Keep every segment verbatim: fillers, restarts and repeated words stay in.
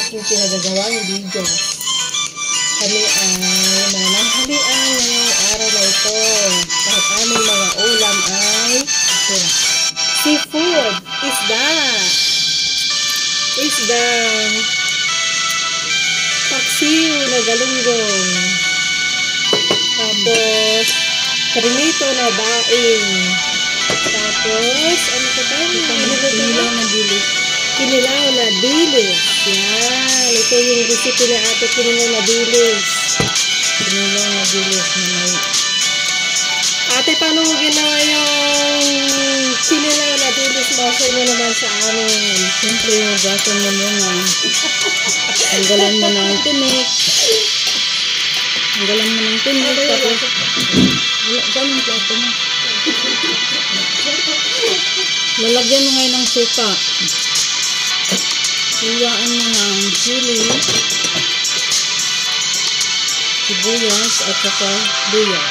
aking pinagagawang video. Kami ay nananghalian ngayong araw na ito. At aming mga ulam ay seafood, isda, isda, paksiw na galunggong, tapos krinito na daing, tapos ano ka ba? Kinilaw na dilis. Kinilaw na dilis. Yan, ito yung recipe ni ate, kinilaw na dilis. Kinilaw na dilis na may... Ate, paano mo ginawa yung kinilaw na dilis? Masay mo naman sa amin. Siyempre, hugasan mo muna. Tanggalan mo ng tinik. Tanggalan mo ng tinik. Tapos, saan yung plato mo? Lalagyan mo ngayon ng suka. Hiyaan mo ng sili, sibuyas, at saka luya.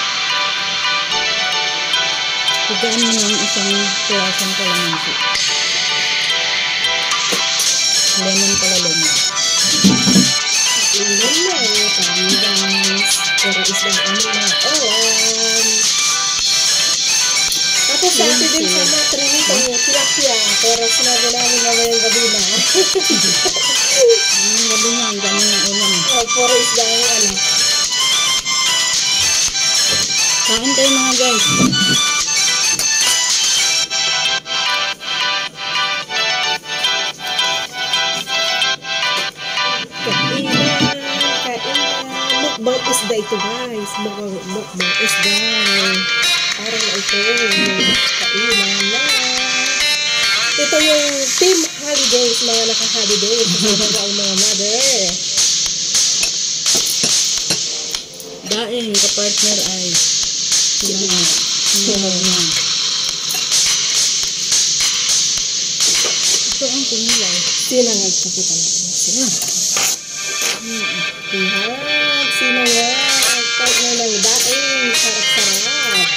Hiyaan mo ng isang pirasong kalamansi. Lemon pala, lemon. Lemon na, parang guys. Pero isang ano na, oran. Tapos dati din sa mga trinito, tilapia. Pero sinabi namin na ngayong gabi na. Ang gabi na, ang dami ng ulam. Oh, puro isda ang ano. Kain tayo mga guys. Kainan, kainan. Mukbang isda ito guys. Mukbang, mukbang isda. Parang na ito. Kainan na. Ito yung team holidays, mga naka-holidays. Kasama ka ang mga mother. Daing, kapartner ay sinangag. Sinangag na. Ito ang kinilaw. Sinangag pa kita natin. Sinangag. Sinangag. Sinangag. Partner ng daing. Sarap-sarap.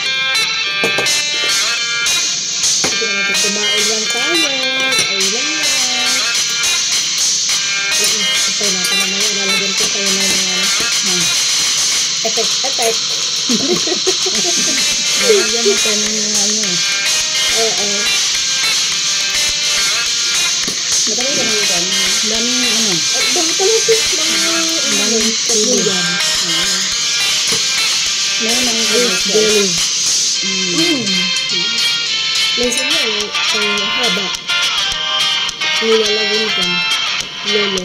Hindi na natin kumain lang tayo. Ayun lang lang. Ipay natin na mga nalagyan ko tayo ng mga effect, effect. Nalagyan mo tayo ng ano. Oo. Matagal ka naman tayo. Daming ano. Bakit pala sis? Daming paglugan. Meron ang Beef belly. Mm. Minsan nga, ang haba. Nilalagyan ka. Lolo.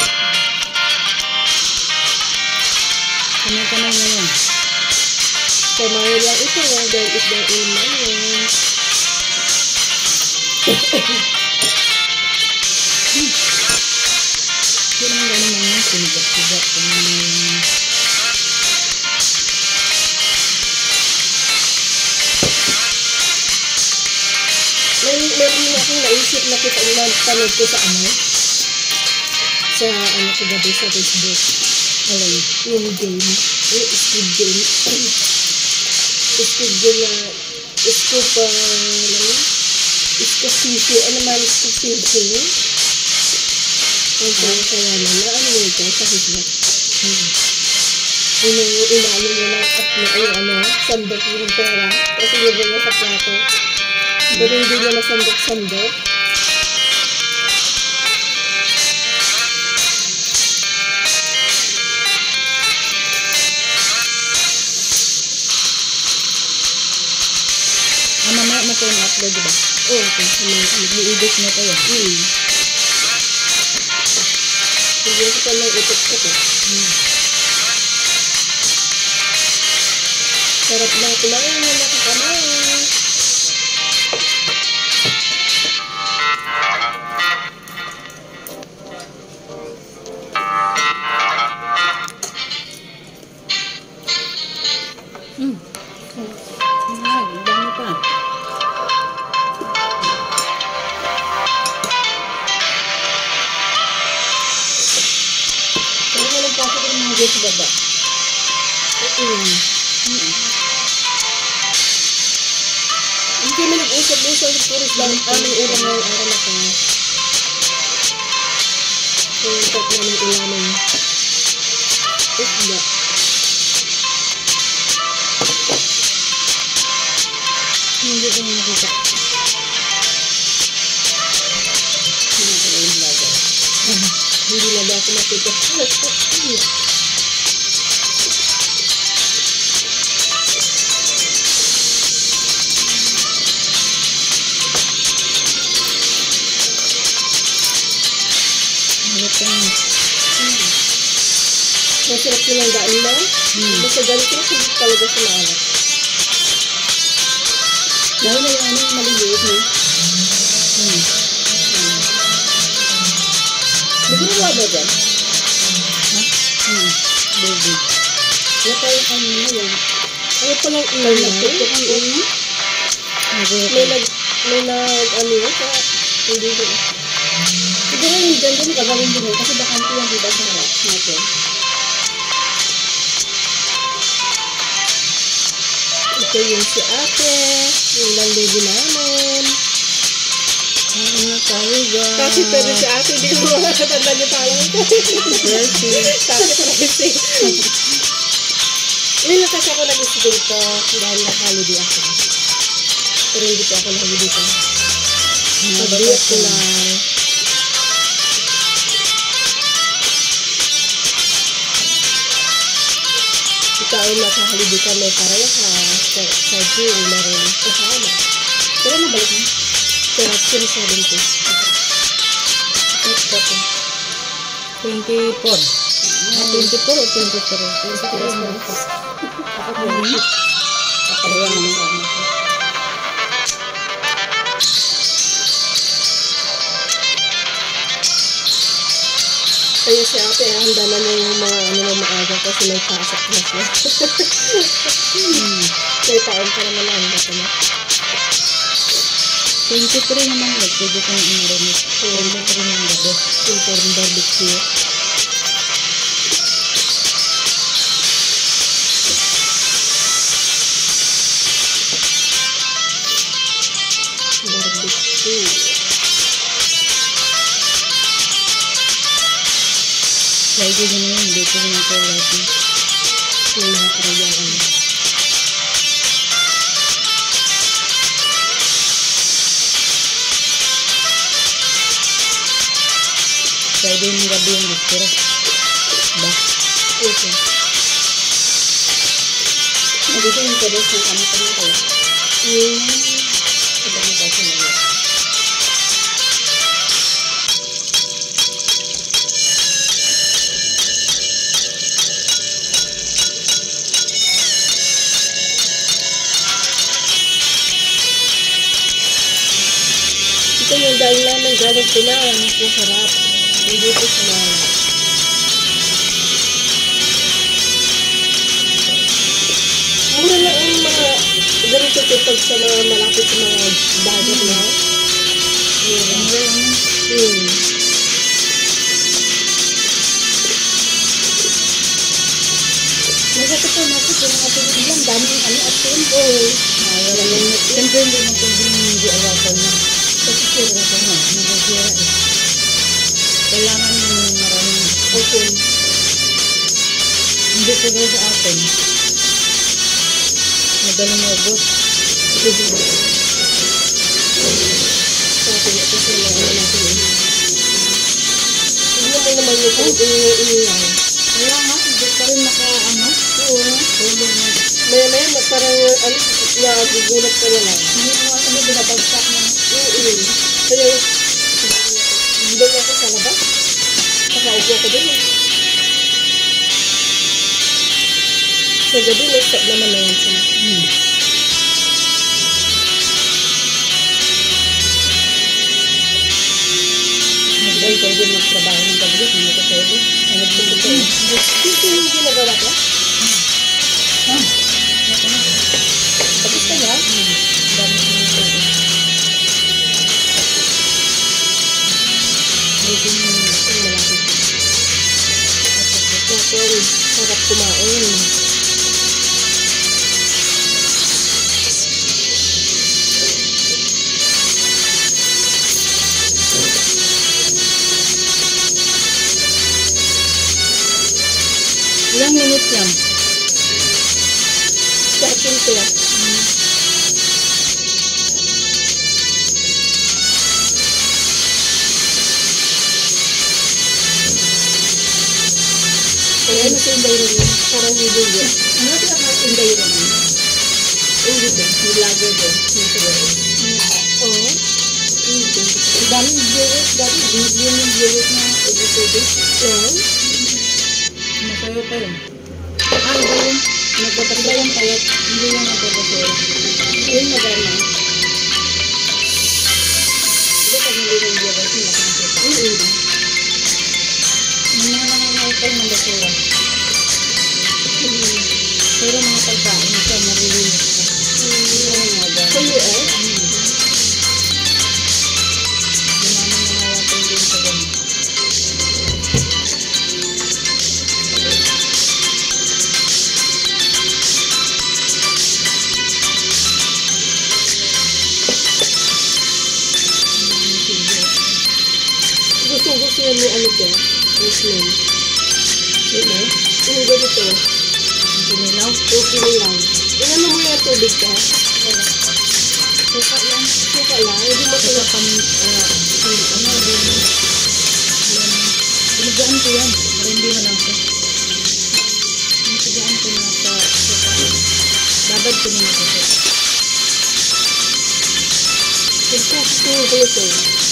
Kamay-kamay na yan. Kamay lang ito. Dahil isda ilman yan. Yun ang gano'n naman. Sinigat-sigat. May meron na akong naisip na kita panood ko sa ano. Sa ano ko gabi sa Facebook. Alam, yung game. Yung squid game. Squid game na scoop pa ano? Scoop sisi. Ano man scoop sisi? Ang kaya kaya na na ano ito sa Facebook. Yung inaano nyo na at na ay ano, sandok yung pera. Kasi nilagay niya sa plato. Pero hindi niya nasandok-sandok. Ah, mamaya mo ito yung upload, diba? Oo, okay. Mag-i-edit na tayo. Hmm. Hindi ko pa lang itot-itot eh. Hmm. Sarap na kumain na nakakamay. Hmm. Ay, dami pa. Kaya ka lang pasok ng mga sa baba. Mm. Mm. Hindi kami nag-usap-usap sa puris lang aming ulam ngayong araw na to. Yung top namin ilamin. Isda. Hindi ko nakita. Hindi ko yung vlogger. Hindi na ba ako makita? Masarap yun ang daan mo. Hmm. Basta ganito na hindi talaga siya maalat. Lalo na yung ano yung maliliit mo. Hmm. Hindi ko nawa ba dyan? Ha? Hmm. Baby. Wala tayo kanina yun. Ano palang ilan na ito? May nag... May nag... Ano yun? Kaya hindi ko. Siguro yung dyan dyan gagawin din eh. Kasi bakante yan diba sa harap natin. Ito yung si ate. Yung lang baby namin. Ano tayo guys? Kasi pero si ate, hindi ko makakatanda niyo parang ito. Mercy. Sabi ko na kasi. Ilan kasi ako nag-isip dito dahil naka-holiday ako. Pero hindi po ako nag-holiday dito. Pag-diet ko lang. Ikaw ay naka-holiday kami pareha sa, sa June na rin kasama. Pero nabalik mo? Pero June seventeen. twenty-four. Ah, twenty-four o twenty-three? twenty-three. Ako twenty. Ako yan naman ako. Kaya si ate, handa na niya yung mga ano na maaga kasi may pasok na siya. Hmm. Kaya taon pa naman lang ito na. twenty-three naman ulit. Pwede kong inarinig. twenty-three ng gabi. Inform barbecue. Barbecue. Friday din naman. Dito naman ko lagi. Yung mga karayaan. Friday ng gabi yung restaurant. Ba? Okay. Dito yung pedes ng kami kami ko. Yung... Ito na tayo sa mga. Ito yung dahil namin galing Pinar. Masarap. Hindi po sa mga... Mura lang ang mga ganito tipag sa mga malapit sa mga dagat na. Mura. Mura lang yun. Hmm. Nasa totoo natin yung mga tubig lang. Daming ano at yun. Oo. Ah, wala lang yun. Siyempre hindi mo pwedeng hindi awasan na. Kasi sira ko nga. Nagasira eh. Kailangan mo yung maraming Okay. hindi ko sa atin. Madaling mabot. Sabi ito sa mga ano natin. Hindi mo naman yung kung iniiyaw. Kaya nga, hindi ka rin maka-ano. Oo. Tulog na. Maya maya na parang ano, nagugulat ka na lang. Hindi mo ano, binabagsak na. Oo. Kaya, hindi niya ako sa labas. Nakaupo ko din eh. Sa gabi, nag-stop naman na yan sila. Hmm. Nag-try ko din magtrabaho ng gabi. Hindi ko pwede. Ay, nagpupunta eh. Ito yung ginagawa ko? Ah, ito na. Tapos ka ba? Hmm. Dami ko ng pwede. Dito yung malapit. Kaya, sarap kumain. Ilang minutes lang? Second to. Kaya ano sa inday rin yun? Parang hindi yun. Ano sa mga inday rin yun? Hindi ba? Yung lager din. Yung siguro. Oo. Hindi. Ang daming viewers. Dati, yun yung viewers na episode. Yan. Masaya pa yun. Ah, iba yun. Nagpapasira yung payat. Hindi yung nagpapasira. Yun magana. Hindi pag hindi yung viewers nila nakakita. Mm-hmm. Yung mga nangangaytay ng basura. Pero mga pagkain ito, maririnig ka. Hindi mo rin magana. Sa U S? Yung mga nangangaytay din sa ganun. Gusto-gusto yan may ano ba? Muslim. Diba? Yung ganito. Ang pinilaw. Yung kinilang. Yung ano mo yung tubig ka? Wala. Suka lang. Suka lang. Hindi mo Suka sila pan... ah, ano din. Yan. Pinigaan ko yan. Para hindi malangsa. Pinigaan ko na sa suka. Babad ko na sa suka. Gusto-gusto yung ganito.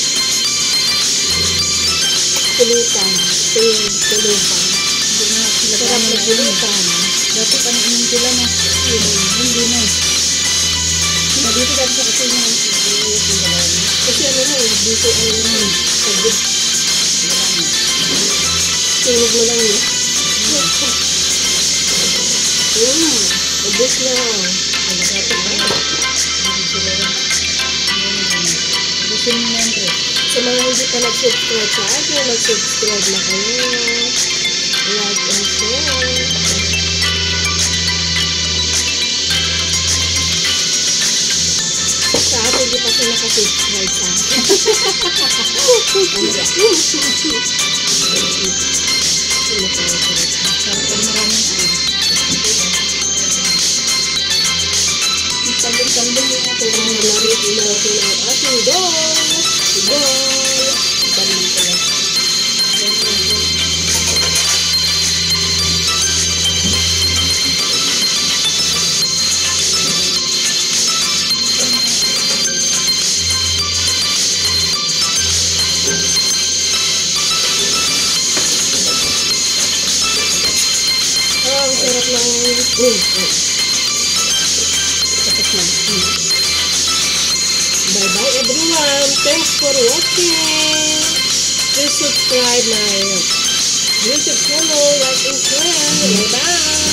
Pulutan. Tuyong pulutan. Hindi na sila Sarap gano'n na na yun. pulutan. Dati pa nainom sila na. Hindi na. Nandito dati sa kasi yung yung dalawa niya. Kasi ano na eh. Dito ano naman. Pagod. Wala na. Tulog mo lang yun. Hmm. Ubus na. Wala dati pa. Hindi sila yan. Gusto mo yan, Chris. Sa mga hindi pa nag-subscribe sa akin, mag-subscribe na kayo. Like and share. Sa akin, hindi pa siya nakasubscribe sa akin. Sarap ay maraming ano. Kambing-kambing yung ito. Ang malarit natin ang ating goal. Goal. Iba naman pala. Ah, ang sarap ng... Mm. Tapos na. Bye-bye everyone. Thanks for watching. Please subscribe my YouTube channel, like and share. Bye-bye.